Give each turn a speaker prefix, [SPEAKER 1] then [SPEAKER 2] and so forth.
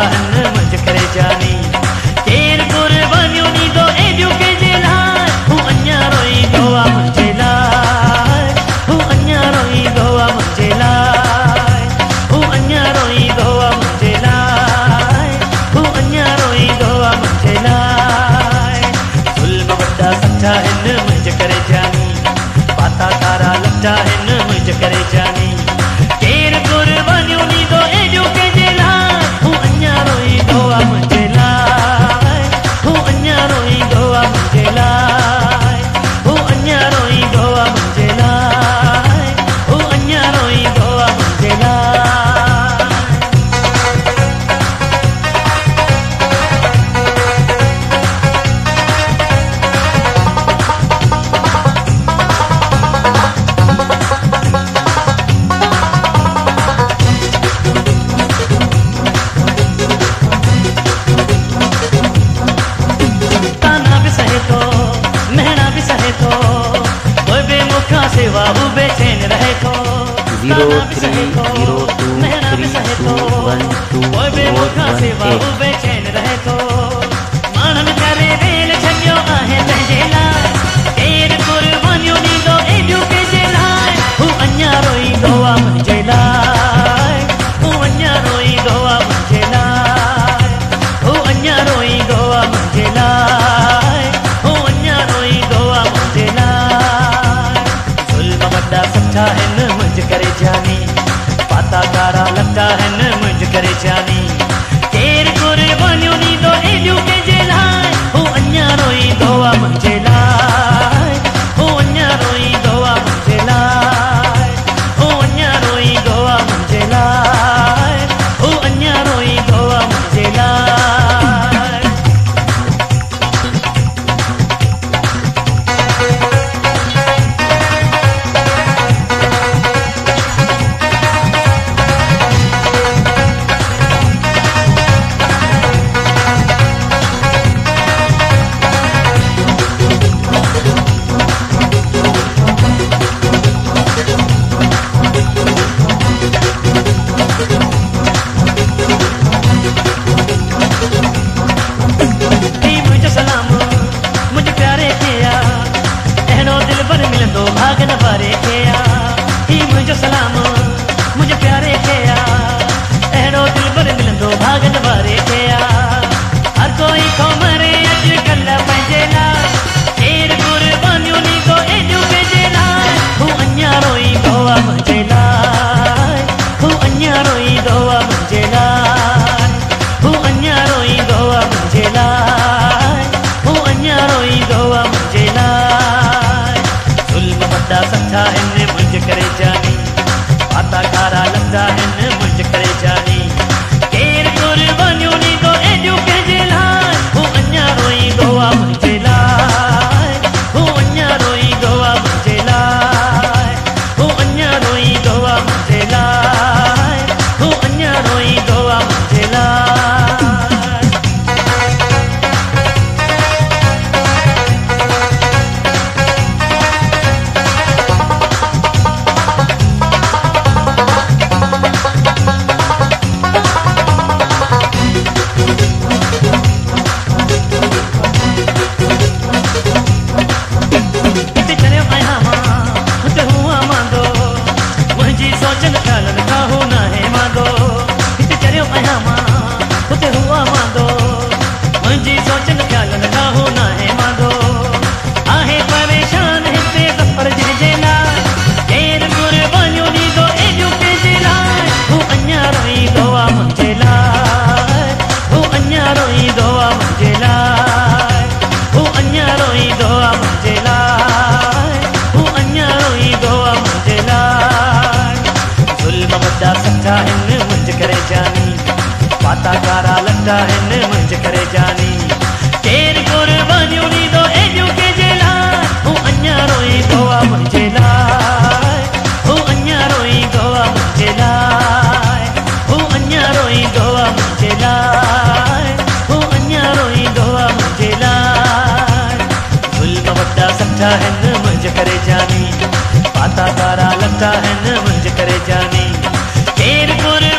[SPEAKER 1] हन मुंहिंजे करे जानी केर कुर्बानियूं ॾींदो एॾियूं कंहिंजे लाइ हू अञा रोईंदो आहे मुंहिंजे लाइ हू अञा रोईंदो आहे मुंहिंजे लाइ हू अञा रोईंदो आहे मुंहिंजे लाइ हू अञा रोईंदो आहे मुंहिंजे लाइ ज़ुल्म वॾा सच्चा आहिनि मुंहिंजे करे जानी पाता कारा लटा आहिनि मुंहिंजे करे जानी केर कुर्बानियूं ॾींदो एॾियूं कंहिंजे लाइ हू अञा रोईंदो आहे मुंहिंजे लाइ हू अञा रोईंदो आहे मुंहिंजे लाइ हू अञा रोईंदो आहे मुंहिंजे लाइ हू अञा रोईंदो आहे मुंहिंजे लाइ सेवा वो बेचैन रहे तो
[SPEAKER 2] 03023121
[SPEAKER 1] सेवा वो बेचैन रहे तो मानन करे वेल छॾियो आहे तंहिंजे लाइ केर कुर्बानियूं ॾींदो एॾियूं कंहिंजे लाइ हू अञा रोईंदो आहे मुंहिंजे लाइ हू अञा रोईंदो आहे मुंहिंजे लाइ हू अञा रोईंदो आहे मुंहिंजे लाइ हू अञा रोईंदो आहे मुंहिंजे लाइ वॾा सच्चा आहिनि मुंहिंजे करे जानी पाता कारा लटा आहिनि मुंहिंजे करे जानी केर कुर्बानियूं ॾींदो एॾियूं कंहिंजे लाइ हू अञा रोईंदो आहे मुंहिंजे लाइ हू अञा रोईंदो आहे मुंहिंजे लाइ हू अञा रोईंदो आहे मुंहिंजे लाइ हू अञा रोईंदो आहे मुंहिंजे लाइ भागन वारे खे ही मुंहिंजो सलाम मुंहिंजे प्यारे खे अहिड़ो दिलबर मिलंदो भागन वारे खे हर कोई थो मरे अॼुकल्ह पंहिंजे लाइ केर कुर्बानियूं ॾींदो एॾियूं कंहिंजे लाइ हू अञा रोईंदो आहे मुंहिंजे लाइ हू अञा रोईंदो आहे मुंहिंजे लाइ हू अञा रोईंदो आहे मुंहिंजे लाइ हू अञा रोईंदो आहे मुंहिंजे लाइ वॾा सच्चा आहिनि मुंहिंजे करे जानी पाता कारा लटा आहिनि मुंहिंजे करे जानी केर कुर्बानियूं ॾींदो एॾियूं कंहिंजे लाइ हू अञा रोईंदो आहे मुंहिंजे लाइ हू अञा रोईंदो आहे मुंहिंजे लाइ हू अञा रोईंदो आहे मुंहिंजे लाइ हू अञा रोईंदो आहे मुंहिंजे लाइ सच्चा आहिनि मुंहिंजे करे जानी पाता कारा लटा आहिनि मुंहिंजे करे जानी केर कुर्बानियूं ॾींदो एॾियूं कंहिंजे लाइ हू अञा रोईंदो आहे मुंहिंजे लाइ हू अञा रोईंदो आहे मुंहिंजे लाइ हू अञा रोईंदो आहे मुंहिंजे लाइ हू अञा रोईंदो आहे मुंहिंजे लाइ ज़ुल्म वॾा सच्चा आहिनि मुंहिंजे करे जानी पाता कारा लटा आहिनि मुंहिंजे करे जानी केर